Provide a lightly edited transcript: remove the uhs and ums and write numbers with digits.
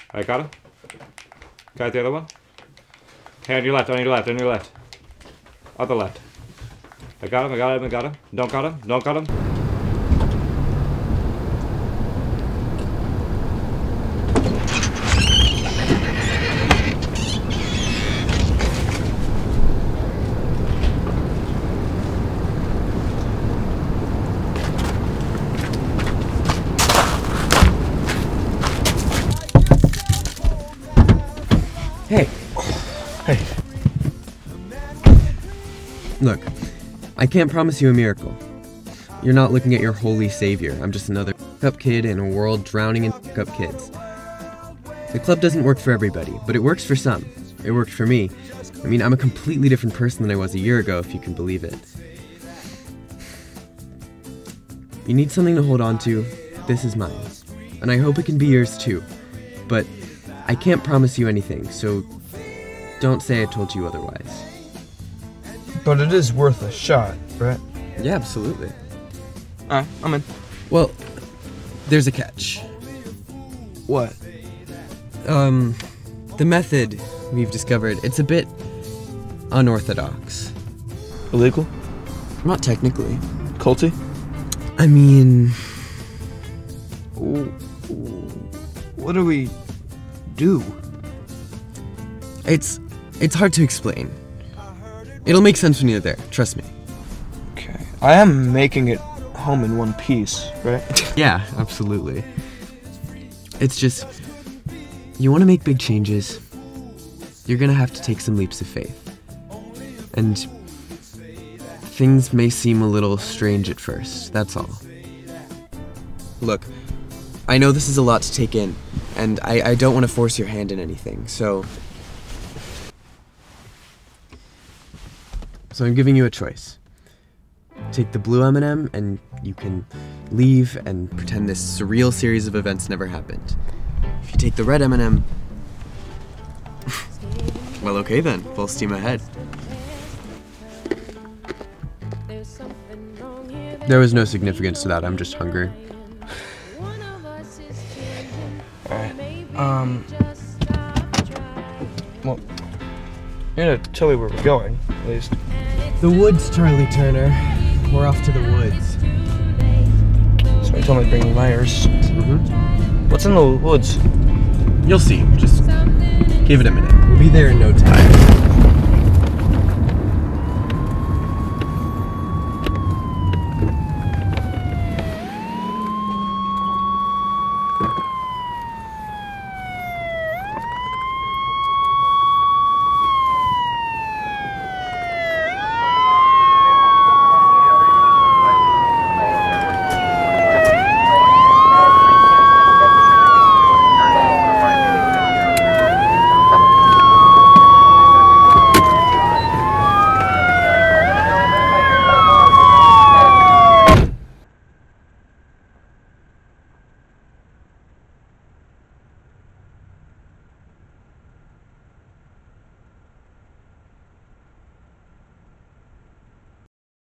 I got him. Got the other one. Hey, on your left, on your left, on your left. Other left. I got him, I got him, I got him. Don't got him, don't got him. Hey. Hey. Look, I can't promise you a miracle. You're not looking at your holy savior. I'm just another up kid in a world drowning in up kids. The club doesn't work for everybody, but it works for some. It worked for me. I mean, I'm a completely different person than I was a year ago, if you can believe it. You need something to hold on to. This is mine. And I hope it can be yours too. But I can't promise you anything, so don't say I told you otherwise. But it is worth a shot, right? Yeah, absolutely. Alright, I'm in. Well, there's a catch. What? The method we've discovered, it's a bit unorthodox. Illegal? Not technically. Culty? I mean... What do we do? It's hard to explain. It'll make sense when you're there, trust me. Okay. I am making it home in one piece, right? Yeah, absolutely. It's just, you want to make big changes, you're gonna have to take some leaps of faith. And things may seem a little strange at first, that's all. Look, I know this is a lot to take in, and I don't want to force your hand in anything, so I'm giving you a choice. Take the blue M&M and you can leave and pretend this surreal series of events never happened. If you take the red M&M, well, okay then, full steam ahead. There was no significance to that, I'm just hungry. Alright, well, you're gonna tell me where we're going, at least. The woods, Charlie Turner. We're off to the woods. So you told me to bring me Myers. Mm-hmm. What's in the woods? You'll see, just give it a minute. We'll be there in no time.